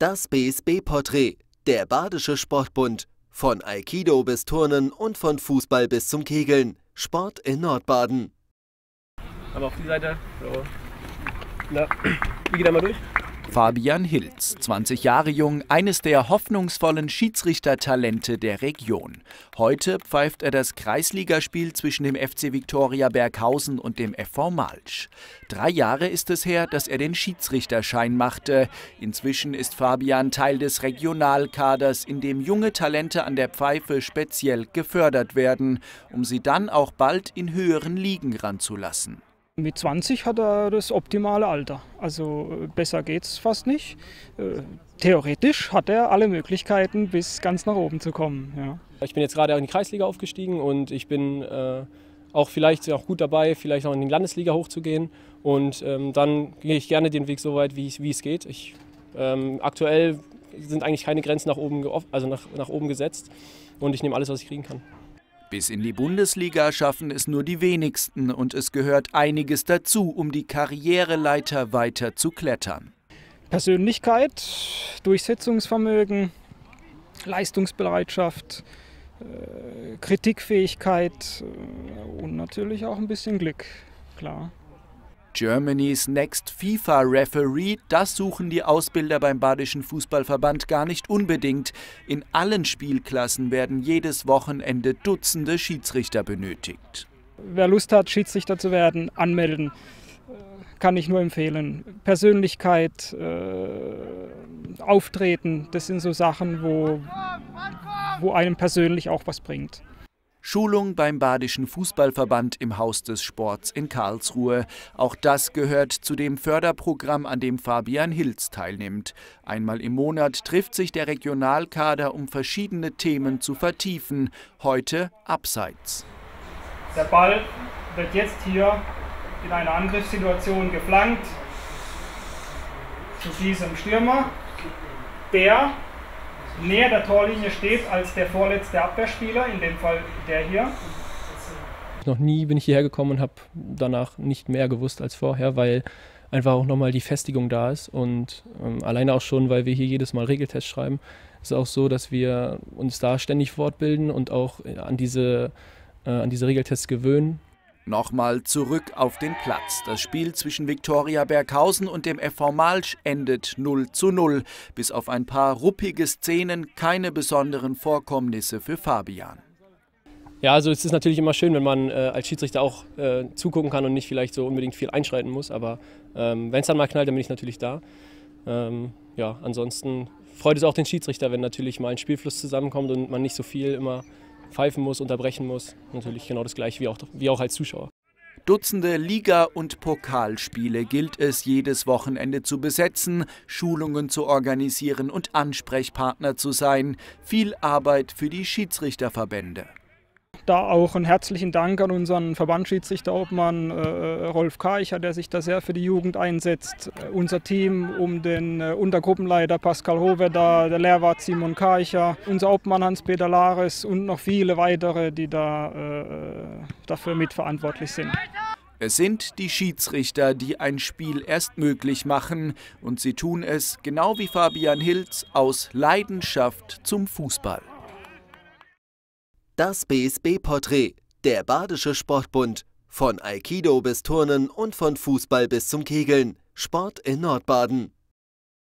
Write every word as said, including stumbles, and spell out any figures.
Das B S B-Porträt, der Badische Sportbund. Von Aikido bis Turnen und von Fußball bis zum Kegeln. Sport in Nordbaden. Aber auf die Seite. So. Na, wie geht er mal durch? Fabian Hilz, zwanzig Jahre jung, eines der hoffnungsvollen Schiedsrichtertalente der Region. Heute pfeift er das Kreisligaspiel zwischen dem F C Viktoria Berghausen und dem F V Malsch. Drei Jahre ist es her, dass er den Schiedsrichterschein machte. Inzwischen ist Fabian Teil des Regionalkaders, in dem junge Talente an der Pfeife speziell gefördert werden, um sie dann auch bald in höheren Ligen ranzulassen. Mit zwanzig hat er das optimale Alter, also besser geht's fast nicht. Theoretisch hat er alle Möglichkeiten, bis ganz nach oben zu kommen. Ja. Ich bin jetzt gerade in die Kreisliga aufgestiegen und ich bin äh, auch vielleicht auch gut dabei, vielleicht auch in die Landesliga hochzugehen. Und ähm, dann gehe ich gerne den Weg so weit, wie, wie es geht. Ich, ähm, aktuell sind eigentlich keine Grenzen nach oben, also nach, nach oben gesetzt und ich nehme alles, was ich kriegen kann. Bis in die Bundesliga schaffen es nur die wenigsten und es gehört einiges dazu, um die Karriereleiter weiter zu klettern. Persönlichkeit, Durchsetzungsvermögen, Leistungsbereitschaft, äh, Kritikfähigkeit äh, und natürlich auch ein bisschen Glück, klar. Germany's Next FIFA-Referee, das suchen die Ausbilder beim Badischen Fußballverband gar nicht unbedingt. In allen Spielklassen werden jedes Wochenende Dutzende Schiedsrichter benötigt. Wer Lust hat, Schiedsrichter zu werden, anmelden, kann ich nur empfehlen. Persönlichkeit, äh, Auftreten, das sind so Sachen, wo, wo einem persönlich auch was bringt. Schulung beim Badischen Fußballverband im Haus des Sports in Karlsruhe. Auch das gehört zu dem Förderprogramm, an dem Fabian Hilz teilnimmt. Einmal im Monat trifft sich der Regionalkader, um verschiedene Themen zu vertiefen. Heute abseits. Der Ball wird jetzt hier in einer Angriffssituation geflankt zu diesem Stürmer, der näher der Torlinie steht als der vorletzte Abwehrspieler, in dem Fall der hier. Noch nie bin ich hierher gekommen und habe danach nicht mehr gewusst als vorher, weil einfach auch nochmal die Festigung da ist. Und ähm, alleine auch schon, weil wir hier jedes Mal Regeltests schreiben, ist es auch so, dass wir uns da ständig fortbilden und auch an diese, äh, an diese Regeltests gewöhnen. Nochmal zurück auf den Platz. Das Spiel zwischen Viktoria Berghausen und dem F V Malsch endet null zu null. Bis auf ein paar ruppige Szenen keine besonderen Vorkommnisse für Fabian. Ja, also es ist natürlich immer schön, wenn man äh, als Schiedsrichter auch äh, zugucken kann und nicht vielleicht so unbedingt viel einschreiten muss. Aber ähm, wenn es dann mal knallt, dann bin ich natürlich da. Ähm, ja, ansonsten freut es auch den Schiedsrichter, wenn natürlich mal ein Spielfluss zusammenkommt und man nicht so viel immer pfeifen muss, unterbrechen muss. Natürlich genau das Gleiche wie auch, wie auch als Zuschauer. Dutzende Liga- und Pokalspiele gilt es jedes Wochenende zu besetzen, Schulungen zu organisieren und Ansprechpartner zu sein. Viel Arbeit für die Schiedsrichterverbände. Da auch einen herzlichen Dank an unseren Verbandsschiedsrichterobmann äh, Rolf Karcher, der sich da sehr für die Jugend einsetzt. Äh, unser Team um den äh, Untergruppenleiter Pascal Hoverda, der Lehrwart Simon Karcher, unser Obmann Hans-Peter Lares und noch viele weitere, die da äh, dafür mitverantwortlich sind. Es sind die Schiedsrichter, die ein Spiel erst möglich machen. Und sie tun es, genau wie Fabian Hilz, aus Leidenschaft zum Fußball. Das B S B-Porträt, der Badische Sportbund. Von Aikido bis Turnen und von Fußball bis zum Kegeln. Sport in Nordbaden.